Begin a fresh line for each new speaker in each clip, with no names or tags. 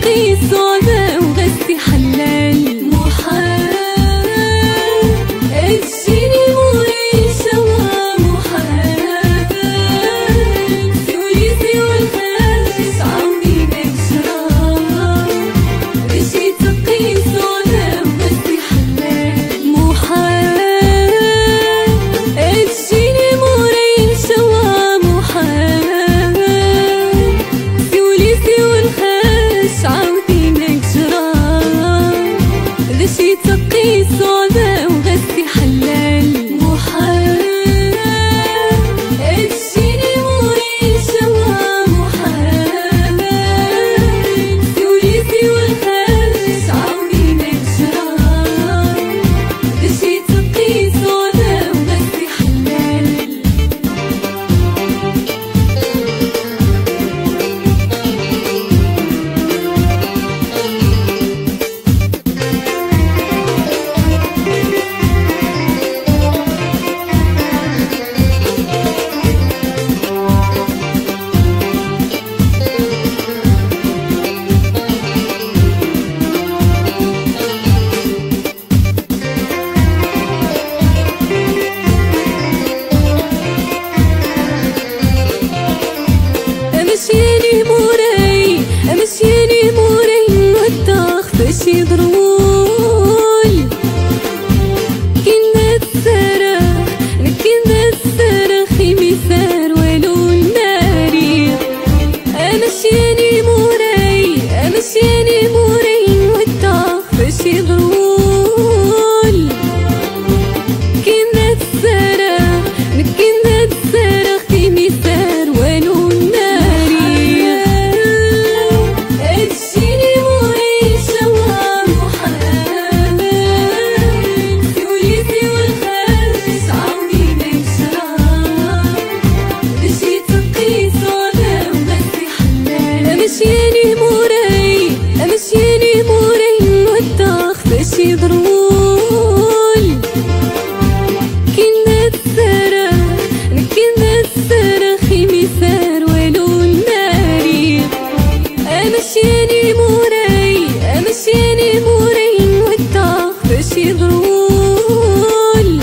تقي صعبة وغسي حلال محال اجيني موري شوا محال سوليسي والخاش عاوني نكشرا اجي تقي صعبة وغسي حلال محال اجيني موري شوا محال سوليسي والخاش عاودي نكشرا شي تقي صعبة وغسي حلال محال اجيني موري شوا محال سوليسي والخاش عاودي نكشرا شي تقي صعبة وغسي حلال مشياني موراي مشياني موراي والطاخ باش يضرول كنا تصرخ كنا تصرخ يمسار والو الناري مشياني موراي مشياني موراي والطاخ باش يضرول كنا تصرخ كنا تصرخ يمسار والو مشياني موراي مشياني موراي والطاخ باش يضرول كنا تصرخ كنا تصرخ يمسار والو الناري مشياني موراي مشياني موراي والطاخ باش يضرول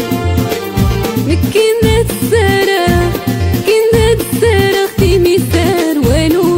كنا تصرخ كنا تصرخ يمسار والو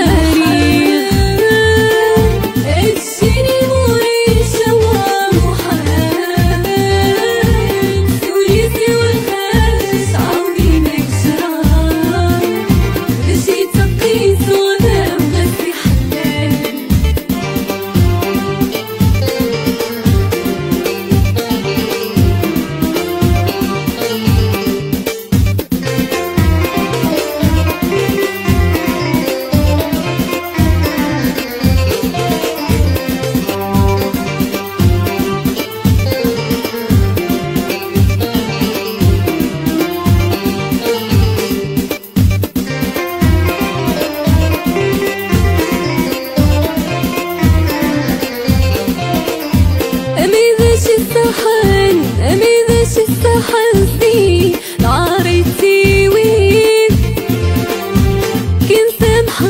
الصحن أميذاش الصحن في ناريتي وين كن سامح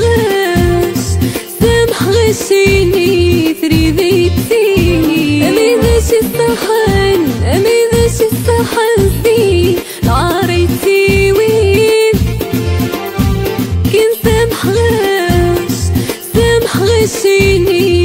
غشيني فريديتيني أميذاش الصحن في ناريتي وين كن سامح غشيني